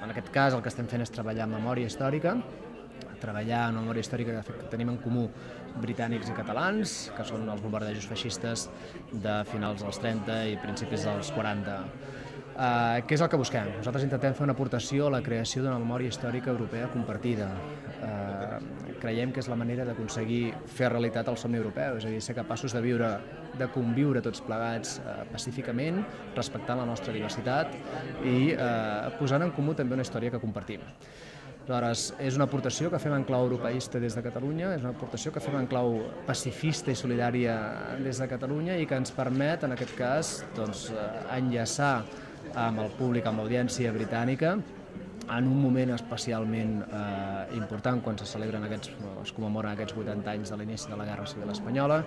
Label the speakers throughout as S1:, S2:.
S1: En aquest cas el que estem fent és treballar en memòria històrica, treballar en memòria històrica que tenim en comú britànics i catalans, que són els bombardejos feixistes de finals dels 30 i principis dels 40. Què és el que busquem? Nosaltres intentem fer una aportació a la creació d'una memòria històrica europea compartida. Creiem que és la manera d'aconseguir fer realitat el somni europeu, és a dir, ser capaços de conviure tots plegats pacíficament, respectant la nostra diversitat i posant en comú també una història que compartim. Aleshores, és una aportació que fem en clau europeista des de Catalunya, és una aportació que fem en clau pacifista i solidària des de Catalunya i que ens permet, en aquest cas, enllaçar amb el públic, amb l'audiència britànica, en un moment especialment important quan es commemoren aquests 80 anys de l'inici de la Guerra Civil Espanyola,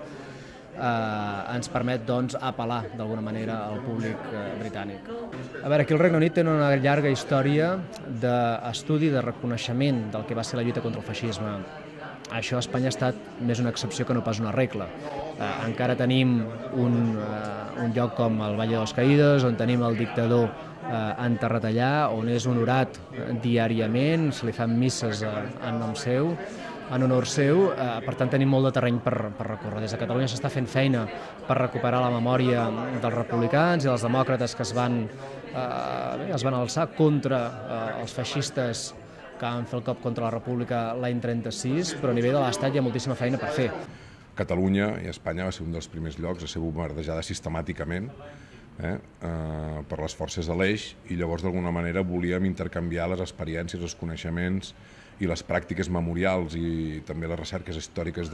S1: ens permet apel·lar d'alguna manera al públic britànic. A veure, aquí el Regne Unit té una llarga història d'estudi, de reconeixement del que va ser la lluita contra el feixisme. Això a Espanya ha estat més una excepció que no pas una regla. Encara tenim un lloc com el Valle de los Caídos, on tenim el dictador enterrat allà, on és honorat diàriament, se li fan misses en nom seu, en honor seu, per tant tenim molt de terreny per recórrer. Des de Catalunya s'està fent feina per recuperar la memòria dels republicans i dels demòcrates que es van alçar contra els feixistes que van fer el cop contra la República l'any 36, però a nivell de l'Estat hi ha moltíssima feina per fer.
S2: Catalunya i Espanya va ser un dels primers llocs a ser bombardejada sistemàticament per les forces de l'Eix i llavors d'alguna manera volíem intercanviar les experiències, els coneixements i les pràctiques memorials i també les recerques històriques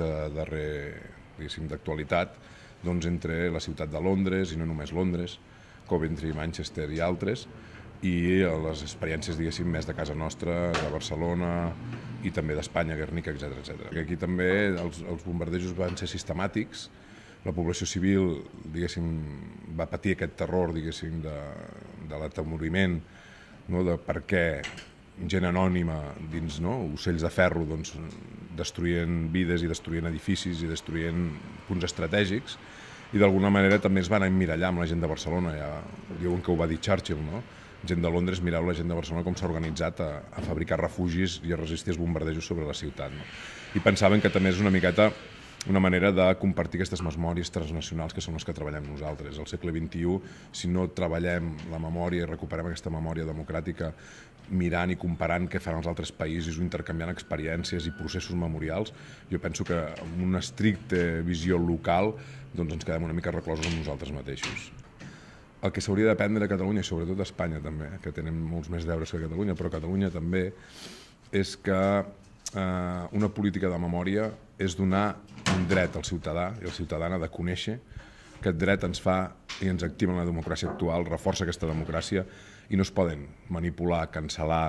S2: d'actualitat entre la ciutat de Londres i no només Londres, Coventry, Manchester i altres, i les experiències, diguéssim, més de casa nostra, de Barcelona i també d'Espanya, Guernica, etc. Aquí també els bombardejos van ser sistemàtics, la població civil, diguéssim, va patir aquest terror, diguéssim, de l'atemoriment, de per què gent anònima dins ocells de ferro destruïen vides i destruïen edificis i destruïen punts estratègics i d'alguna manera també es van emmirallar amb la gent de Barcelona, ja diuen que ho va dir Churchill, gent de Londres mirava la gent de Barcelona com s'ha organitzat a fabricar refugis i a resistir els bombardejos sobre la ciutat. I pensaven que també és una miqueta una manera de compartir aquestes memòries transnacionals que són les que treballem nosaltres. Al segle XXI, si no treballem la memòria i recuperem aquesta memòria democràtica mirant i comparant què fan els altres països, intercanviant experiències i processos memorials, jo penso que amb una estricta visió local ens quedem una mica reclosos amb nosaltres mateixos. El que s'hauria d'aprendre a Catalunya, i sobretot a Espanya també, que tenen molts més deures que Catalunya, però Catalunya també, és que una política de memòria és donar un dret al ciutadà i al ciutadana de conèixer. Aquest dret ens fa i ens activa en la democràcia actual, reforça aquesta democràcia i no es poden manipular, cancel·lar,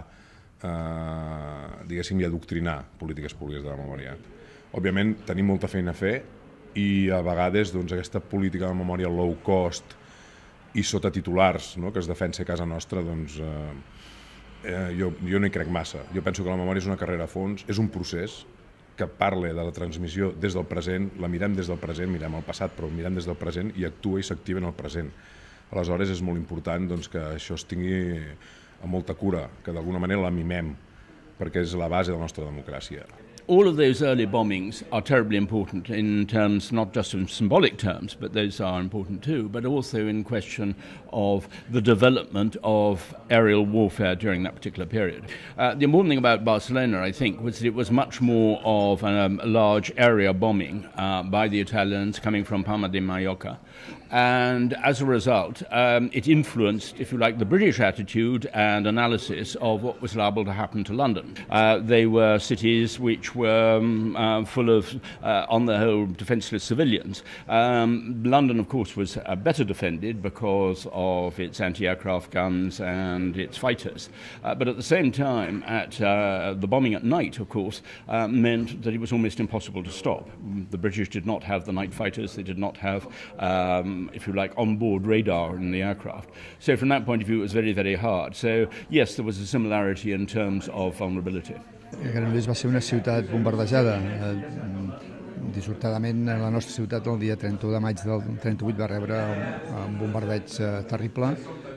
S2: diguéssim, i adoctrinar polítiques públiques de la memòria. Òbviament tenim molta feina a fer i a vegades aquesta política de memòria low cost i sota titulars que es defensa a casa nostra, jo no hi crec massa. Jo penso que la memòria és una carrera a fons, és un procés que parla de la transmissió des del present, la mirem des del present, mirem el passat, però mirem des del present i actua i s'activa en el present. Aleshores és molt important que això es tingui amb molta cura, que d'alguna manera la mimem, perquè és la base de la nostra democràcia.
S3: All of those early bombings are terribly important in terms, not just in symbolic terms, but those are important too, but also in question of the development of aerial warfare during that particular period. The important thing about Barcelona, I think, was that it was much more of a large area bombing by the Italians coming from Palma de Mallorca. And as a result, it influenced, if you like, the British attitude and analysis of what was liable to happen to London. They were cities which were full of, on the whole, defenceless civilians. London, of course, was better defended because of its anti-aircraft guns and its fighters. But at the same time, the bombing at night, of course, meant that it was almost impossible to stop. The British did not have the night fighters. They did not have if you like, on-board radar in the aircraft. So from that point of view, it was very, very hard. So, yes, there was a similarity in terms of vulnerability.
S4: Granollers va ser una ciutat bombardejada. Dissortadament, la nostra ciutat el dia 31 de maig del 38 va rebre un bombardeig terrible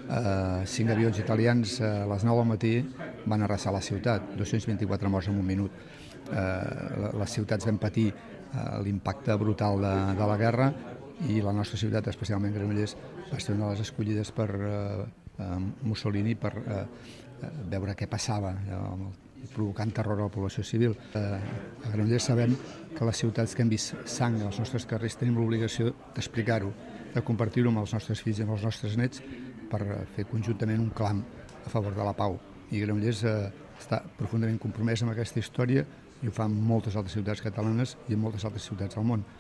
S4: 5 avions italians a les 9 del matí van arrasar la ciutat, 224 morts en un minut. Les ciutats van patir l'impacte brutal de la guerra i la nostra ciutat, especialment Granollers, va ser una de les escollides per Mussolini per veure què passava, provocant terror a la població civil. A Granollers sabem que les ciutats que hem vist sang als nostres carrers tenim l'obligació d'explicar-ho, de compartir-ho amb els nostres fills i amb els nostres nets per fer conjuntament un clam a favor de la pau. I Granollers està profundament compromès amb aquesta història i ho fan moltes altres ciutats catalanes i en moltes altres ciutats del món.